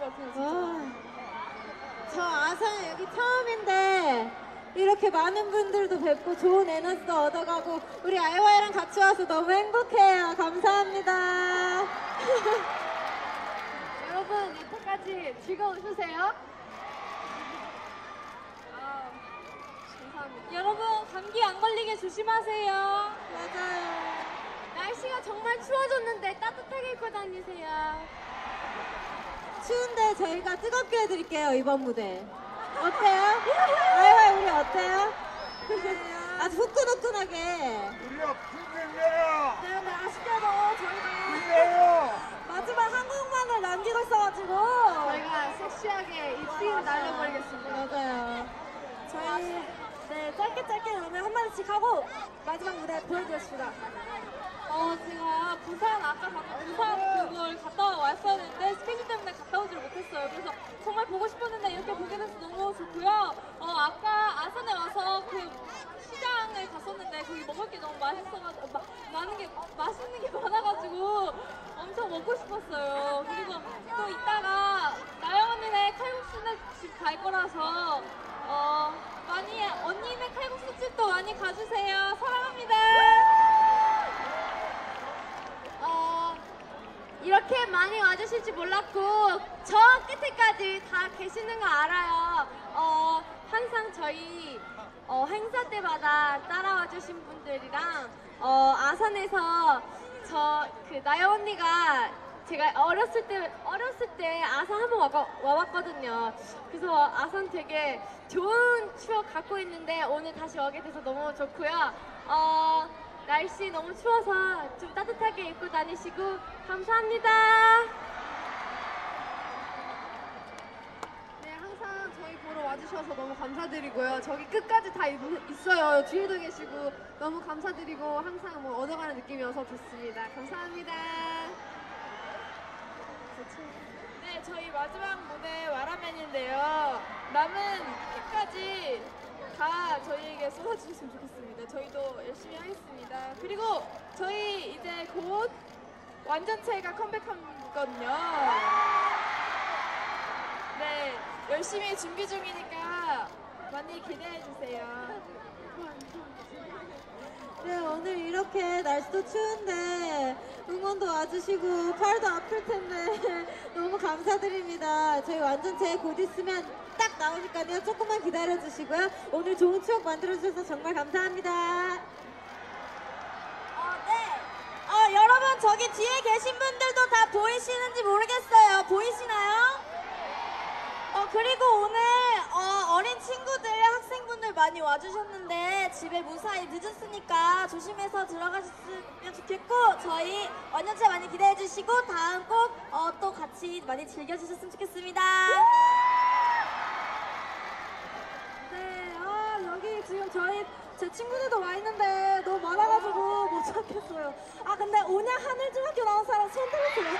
같아요, 진짜. 저 아산 여기 처음인데 이렇게 많은 분들도 뵙고 좋은 에너지도 얻어가고 우리 아이와이랑 같이 와서 너무 행복해요. 감사합니다. 여러분, 이때까지 즐거우셨어요? 감사합니다. 여러분 감기 안 걸리게 조심하세요. 맞아요. 날씨가 정말 추워졌는데 따뜻하게 입고 다니세요. 추운데 저희가 뜨겁게 해드릴게요. 이번 무대 어때요? 아이와이 우리 어때요? 아주 후끈후끈하게. 우리가 풍경이에요. 네, 근데 아쉽게도 저희가 풍경이에요. 마지막 한 곡만을 남기고 있어가지고 저희가 섹시하게 이 팀 날려버리겠습니다. 맞아요. 저희 네 짧게 그러면 한 마디씩 하고 마지막 무대 보여드렸습니다. 제가 부산 아까 방금 부산 그걸 갔다 왔었는데 스케줄 때문에 갔다 오지를 못했어요. 그래서 정말 보고 싶었는데 이렇게 보게 돼서 너무 좋고요. 아까 아산에 와서 그 시장을 갔었는데 거기 먹을 게 너무 맛있어가지고 맛있는 게 많아가지고 엄청 먹고 싶었어요. 그리고 또 이따가 나영 언니네 칼국수네 집 갈 거라서 많이 언니네 칼국수 집도 많이 가주세요. 사랑합니다. 이렇게 많이 와주실지 몰랐고 저 끝에까지 다 계시는 거 알아요. 항상 저희 행사 때마다 따라와 주신 분들이랑 아산에서 저 그 나영 언니가 제가 어렸을 때 아산 한번 와봤거든요. 그래서 아산 되게 좋은 추억 갖고 있는데 오늘 다시 오게 돼서 너무 좋고요. 날씨 너무 추워서 좀 따뜻하게 입고 다니시고 감사합니다. 네, 항상 저희 보러 와주셔서 너무 감사드리고요. 저기 끝까지 다 있어요. 뒤에도 계시고 너무 감사드리고 항상 뭐 얻어가는 느낌이어서 좋습니다. 감사합니다. 네, 저희 마지막 무대 와라맨인데요. 남은 끝까지 다 저희에게 쏟아주셨으면 좋겠습니다. 저희도 열심히 하겠습니다. 그리고 저희 이제 곧 완전체가 컴백하거든요. 네, 열심히 준비 중이니까 많이 기대해주세요. 네, 오늘 이렇게 날씨도 추운데 응원도 와주시고 팔도 아플 텐데 너무 감사드립니다. 저희 완전체 곧 있으면 딱 나오니까요. 조금만 기다려주시고요. 오늘 좋은 추억 만들어주셔서 정말 감사합니다. 네. 여러분 저기 뒤에 계신 분들도 다 보이시는지 모르겠어요. 보이시나요? 그리고 오늘 어린 친구들, 학생분들 많이 와주셨는데 집에 무사히 늦었으니까 조심해서 들어가셨으면 좋겠고 저희 완전체 많이 기대해주시고 다음 곡 또 같이 많이 즐겨주셨으면 좋겠습니다. 네, 여기 지금 제 친구들도 와 있는데 너무 많아가지고 못 찾겠어요. 근데 온양 하늘중학교 나온 사람 손 들어주세요.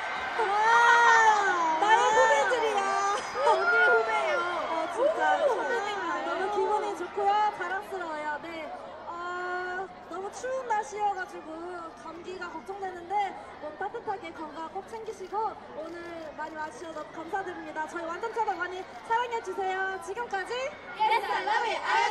나의 후배들이야. 언니 후배예요. 진짜 너무 기분이 좋고요. 자랑스러워요. 네. 너무 추운 날씨여가지고 감기가 걱정되는데 너무 따뜻하게 건강 꼭 챙기시고 오늘 많이 와주셔서 너무 감사드립니다. 저희 완전체도 많이 사랑해주세요. 지금까지 Yes, I love it.